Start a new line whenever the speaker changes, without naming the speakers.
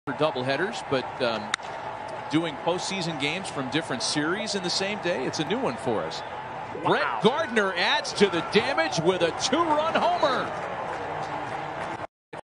for doubleheaders, but doing postseason games from different series in the same day, it's a new one for us. Wow. Brett Gardner adds to the damage with a 2-run homer.